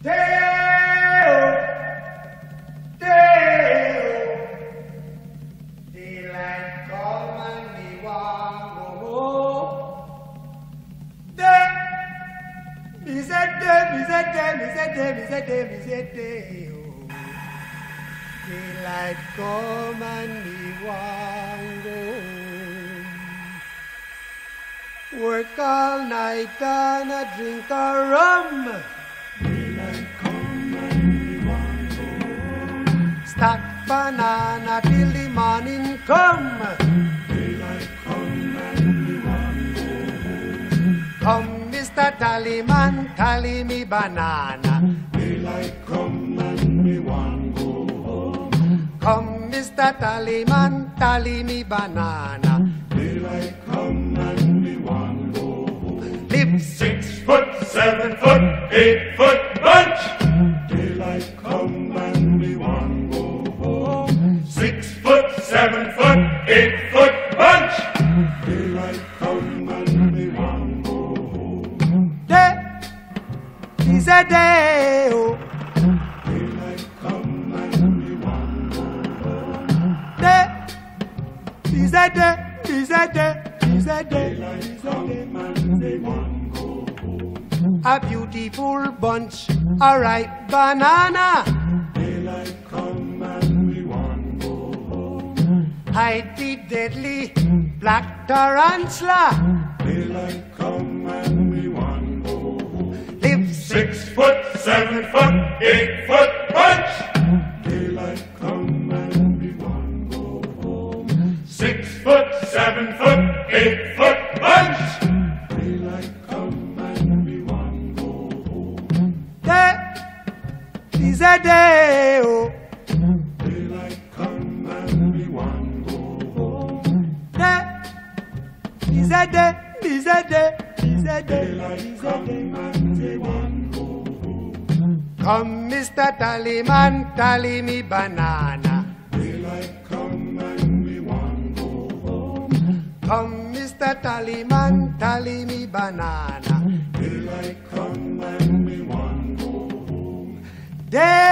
Day-o, day-o, daylight come and me want go home. Me say day-o. Daylight come and me want go home. Work all night and a drink a rum. Daylight come and me want go home. Stack banana till the morning come. Daylight come and me want go home. Come, Mr. Tallyman, tally me banana. Daylight come and me want go home. Come, Mr. Tallyman, tally me banana. Daylight come and me want go home. Live 6 foot, 7 foot, 8 foot bunch. Daylight come and me want go home. 6 foot, 7 foot, 8 foot bunch. Daylight come and me want go home. day is a day. Oh. Daylight come and me want go home. Day is a day. Is a day. Is a day. Daylight come and me want go home. A beautiful bunch, a ripe banana. Daylight come and me want go home. Hide the deadly black tarantula. Daylight come and me want go home. Live 6 foot, 7 foot, 8 foot bunch. Daylight come and me want go home. 6 foot, 7 foot, 8 foot bunch. Daylight come and me want go home. day is a day. Oh. Daylight come and me want go home. Day is a day. Is a day. Is a day. Daylight Is a come day. and me want go home. Come, Mr. Tallyman, tally me banana. Daylight come and me want go home. Come, Mr. Tallyman, tally me banana. Daylight come and me want go home. Day